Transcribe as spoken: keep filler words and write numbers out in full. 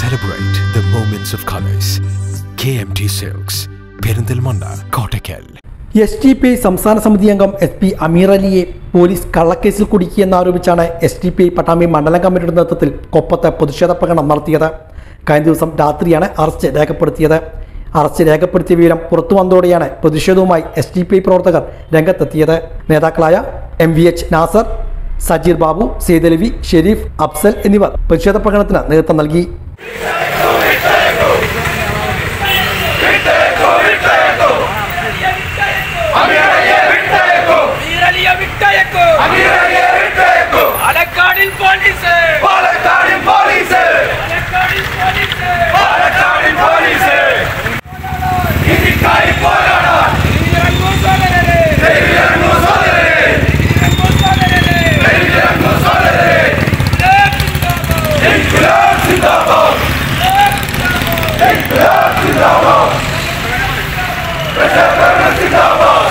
Celebrate the moments of colors. K M T Silks, Perindalmanda, Kottakkal. S D P I സംസ്ഥാന സമിതി അംഗം S P Ameer അലിയെ police കള്ളക്കേസിൽ കുടുക്കിയെന്നാരോപിച്ചാണ് S D P I Pattambi മണ്ഡലം കമ്മിറ്റിയുടെ നേതൃത്വത്തിൽ കൊപ്പത്ത് പ്രതിഷേധ പ്രകടനം നടത്തിയത്. കഴിഞ്ഞ ദിവസം രാത്രിയാണ് അറസ്റ്റ് രേഖപ്പെടുത്തിയത്. അറസ്റ്റ് രേഖപ്പെടുത്തിയ വിവരം പുറത്തു വന്നതോടെയാണ് പ്രതിഷേധവുമായി എസ് ടി പി ഐ പ്രവർത്തകർ രംഗത്തെത്തിയത്. നേതാക്കളായ M V H Nasar, Sajeer Babu, Saidalavi, Sharif, Afsal എന്നിവർ പ്രതിഷേധ പ്രകടനത്തിന് നേതൃത്വം നൽകി. Rകടന